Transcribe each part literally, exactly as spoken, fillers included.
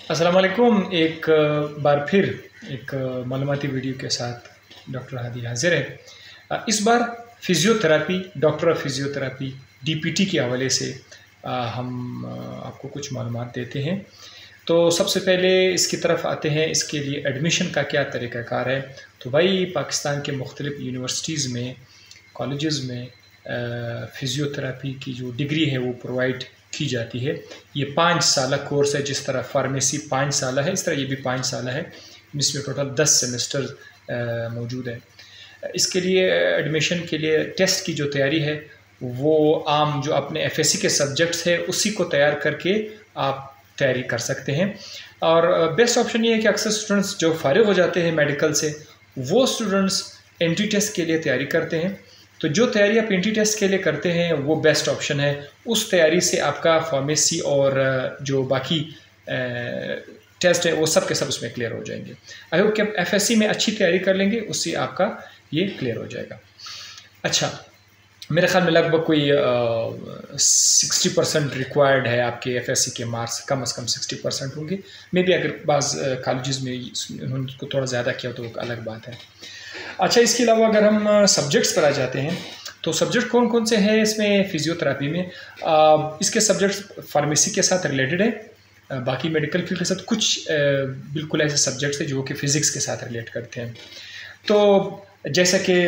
अस्सलाम वालेकुम। एक बार फिर एक मालूमाती वीडियो के साथ डॉक्टर हादी हाजिर है। इस बार physiotherapy, doctor of physiotherapy DPT के हवाले से हम आपको कुछ मालूमात देते हैं। तो सबसे पहले इसकी तरफ आते हैं, इसके लिए एडमिशन का क्या तरीक़ाकार है। तो भाई पाकिस्तान के मुख्तलिफ़ यूनिवर्सिटीज़ में, कॉलेजेस में फ़िज़ियोथेरेपी की जो डिग्री है वो प्रोवाइड की जाती है। ये पाँच साल कोर्स है। जिस तरह फार्मेसी पाँच साल है, इस तरह ये भी पाँच साल है। इसमें टोटल दस सेमेस्टर मौजूद है। इसके लिए एडमिशन के लिए टेस्ट की जो तैयारी है वो आम जो अपने एफएससी के सब्जेक्ट्स है उसी को तैयार करके आप तैयारी कर सकते हैं। और बेस्ट ऑप्शन ये है कि अक्सर स्टूडेंट्स जो फारिग हो जाते हैं मेडिकल से, वो स्टूडेंट्स एंट्री टेस्ट के लिए तैयारी करते हैं। तो जो तैयारी आप एंट्री टेस्ट के लिए करते हैं वो बेस्ट ऑप्शन है। उस तैयारी से आपका फार्मेसी और जो बाकी टेस्ट है वो सब के सब उसमें क्लियर हो जाएंगे। आई होप कि आप एफएससी में अच्छी तैयारी कर लेंगे, उससे आपका ये क्लियर हो जाएगा। अच्छा, मेरे ख्याल में लगभग कोई सिक्सटी परसेंट रिक्वायर्ड है आपके एफएससी के मार्क्स, कम अज़ कम सिक्सटी परसेंट होंगे। मे बी अगर बाज़ कॉलेजेस में उन्होंने उसको थोड़ा ज़्यादा किया तो एक अलग बात है। अच्छा, इसके अलावा अगर हम सब्जेक्ट्स पर आ जाते हैं तो सब्जेक्ट कौन कौन से हैं इसमें फ़िज़ियोथेरेपी में। आ, इसके सब्जेक्ट्स फार्मेसी के साथ रिलेटेड है, आ, बाकी मेडिकल फील्ड के साथ कुछ आ, बिल्कुल ऐसे सब्जेक्ट्स हैं जो कि फ़िज़िक्स के साथ रिलेट करते हैं। तो जैसा कि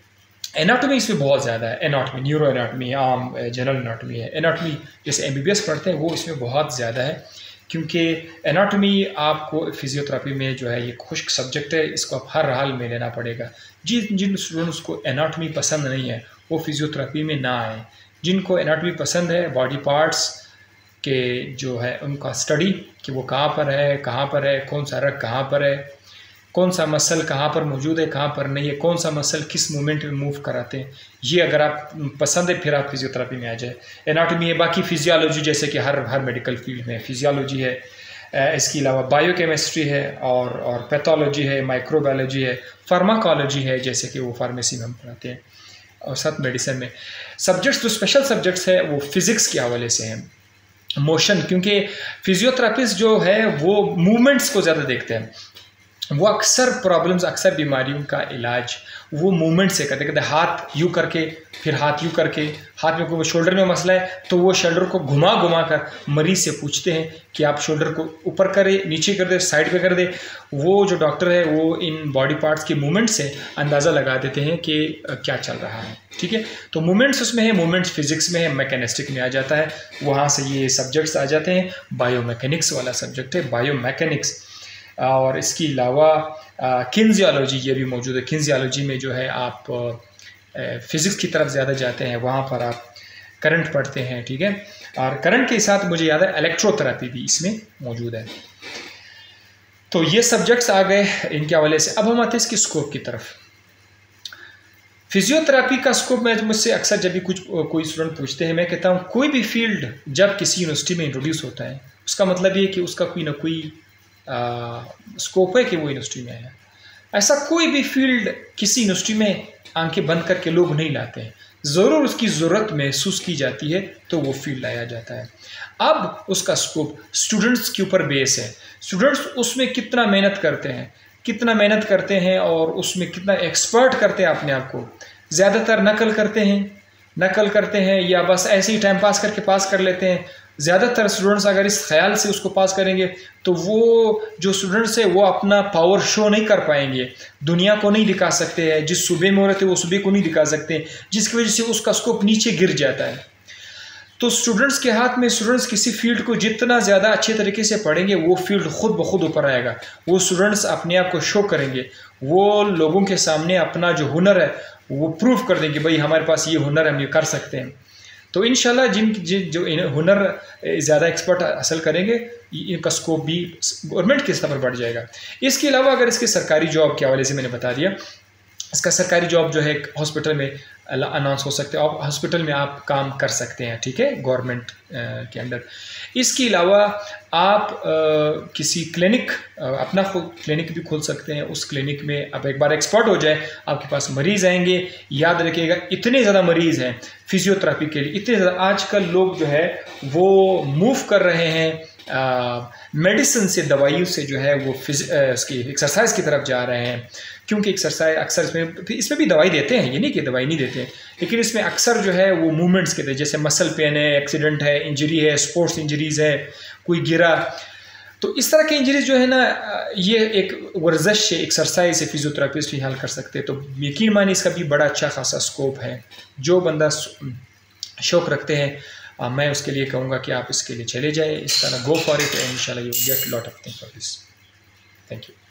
एनाटॉमी इसमें बहुत ज़्यादा है। एनाटॉमी, न्यूरो एनाटॉमी, आम जनरल एनाटॉमी है। एनाटॉमी जैसे एमबीबीएस पढ़ते हैं वो इसमें बहुत ज़्यादा है, क्योंकि एनाटॉमी आपको फ़िज़ियोथेरेपी में जो है ये खुश्क सब्जेक्ट है, इसको आप हर हाल में लेना पड़ेगा। जिन जिन स्टूडेंट्स को एनाटॉमी पसंद नहीं है वो फ़िज़ियोथेरेपी में ना आए। जिनको एनाटॉमी पसंद है, बॉडी पार्ट्स के जो है उनका स्टडी कि वो कहाँ पर है, कहाँ पर है, कौन सा रग कहाँ पर है, कौन सा मसल कहाँ पर मौजूद है, कहाँ पर नहीं है, कौन सा मसल किस मूवमेंट में मूव कराते हैं, ये अगर आप पसंद है फिर आप फिजियोथेरेपी में आ जाए। एनाटॉमी है, बाकी फिजियोलॉजी जैसे कि हर हर मेडिकल फील्ड में फिजियोलॉजी है, इसके अलावा बायोकेमिस्ट्री है और और पैथोलॉजी है, माइक्रोबायोलॉजी है, फार्माकोलॉजी है जैसे कि वो फार्मेसी में हम पढ़ाते हैं, और साथ मेडिसिन में सब्जेक्ट्स जो स्पेशल सब्जेक्ट्स है वो फिज़िक्स के हवाले से हैं। मोशन, क्योंकि फिजियोथेरेपिस्ट जो है वो मूवमेंट्स को ज़्यादा देखते हैं। वो अक्सर प्रॉब्लम्स, अक्सर बीमारियों का इलाज वो मूवमेंट से करते कहते हाथ यूँ करके, फिर हाथ यूँ करके, हाथ में कोई शोल्डर में मसला है तो वो शोल्डर को घुमा घुमा कर मरीज़ से पूछते हैं कि आप शोल्डर को ऊपर करें, नीचे कर दे, साइड पे कर दे। वो जो डॉक्टर है वो इन बॉडी पार्ट्स के मूवमेंट से अंदाज़ा लगा देते हैं कि क्या चल रहा है। ठीक है, तो मूवमेंट्स उसमें है, मूवमेंट्स फिज़िक्स में है, मैकेनिस्टिक में आ जाता है, वहाँ से ये सब्जेक्ट्स आ जाते हैं। बायोमैकेनिक्स वाला सब्जेक्ट है बायोमैकेनिक्स। और इसके अलावा किन्जियोलॉजी ये भी मौजूद है। किन्जियोलॉजी में जो है आप फ़िज़िक्स की तरफ ज़्यादा जाते हैं, वहाँ पर आप करंट पढ़ते हैं। ठीक है, और करंट के साथ मुझे याद है इलेक्ट्रोथेरेपी भी इसमें मौजूद है। तो ये सब्जेक्ट्स आ गए इनके हवाले से। अब हम आते हैं इसकी स्कोप की तरफ। फिजियोथेरेपी का स्कोप में मुझसे अक्सर जब भी कुछ कोई स्टूडेंट पूछते हैं, मैं कहता हूँ कोई भी फील्ड जब किसी यूनिवर्सिटी में इंट्रोड्यूस होता है उसका मतलब ये कि उसका कोई ना कोई स्कोप है कि वो यूनिवर्सिटी में है। ऐसा कोई भी फील्ड किसी यूनिवर्सिटी में आंखें बंद करके लोग नहीं लाते हैं। ज़रूर उसकी ज़रूरत महसूस की जाती है तो वो फील्ड लाया जाता है। अब उसका स्कोप स्टूडेंट्स के ऊपर बेस है। स्टूडेंट्स उसमें कितना मेहनत करते हैं, कितना मेहनत करते हैं और उसमें कितना एक्सपर्ट करते हैं अपने आप को। ज़्यादातर नकल करते हैं नकल करते हैं या बस ऐसे ही टाइम पास करके पास कर लेते हैं। ज़्यादातर स्टूडेंट्स अगर इस ख्याल से उसको पास करेंगे तो वो जो स्टूडेंट्स है वो अपना पावर शो नहीं कर पाएंगे, दुनिया को नहीं दिखा सकते हैं। जिस सूबे में हो रहे थे वो सूबे को नहीं दिखा सकते, जिसकी वजह से उसका स्कोप नीचे गिर जाता है। तो स्टूडेंट्स के हाथ में, स्टूडेंट्स किसी फील्ड को जितना ज़्यादा अच्छे तरीके से पढ़ेंगे वो फील्ड खुद ब खुद ऊपर आएगा। वो स्टूडेंट्स अपने आप को शो करेंगे, वो लोगों के सामने अपना जो हुनर है वो प्रूव कर देंगे, भाई हमारे पास ये हुनर है, हम ये कर सकते हैं। तो इंशाल्लाह जिन जिन जो हुनर ज़्यादा एक्सपर्ट हासिल करेंगे इनका स्कोप भी गवर्नमेंट के स्तर पर बढ़ जाएगा। इसके अलावा अगर इसके सरकारी जॉब के हवाले से मैंने बता दिया, इसका सरकारी जॉब जो है हॉस्पिटल में अनाउंस हो सकते हैं, और हॉस्पिटल में आप काम कर सकते हैं। ठीक है, गवर्नमेंट के अंडर। इसके अलावा आप आ, किसी क्लिनिक, अपना खुद क्लिनिक भी खोल सकते हैं। उस क्लिनिक में आप एक बार एक्सपर्ट हो जाए, आपके पास मरीज़ आएंगे। याद रखिएगा इतने ज़्यादा मरीज़ हैं फिजियोथेरेपी के लिए, इतने ज़्यादा आजकल लोग जो है वो मूव कर रहे हैं मेडिसिन से, दवाइयों से जो है वो फिज इसकी एक्सरसाइज की तरफ जा रहे हैं, क्योंकि एक्सरसाइज अक्सर इसमें इसमें भी दवाई देते हैं, ये नहीं कि दवाई नहीं देते, लेकिन इसमें अक्सर जो है वो मूवमेंट्स के थे, जैसे मसल पेन है, एक्सीडेंट है, इंजरी है, स्पोर्ट्स इंजरीज़ है, कोई गिरा, तो इस तरह की इंजरीज जो है ना, ये एक वर्जिश से, एक्सरसाइज से फिजियोथेरेपिस्ट ही हल कर सकते हैं। तो यकीन मानिए इसका भी बड़ा अच्छा खासा स्कोप है। जो बंदा शौक़ रखते हैं, आ, मैं उसके लिए कहूँगा कि आप इसके लिए चले जाए, इस तरह गो फॉर इट, इंशाल्लाह you will get lot of things for this. Thank you.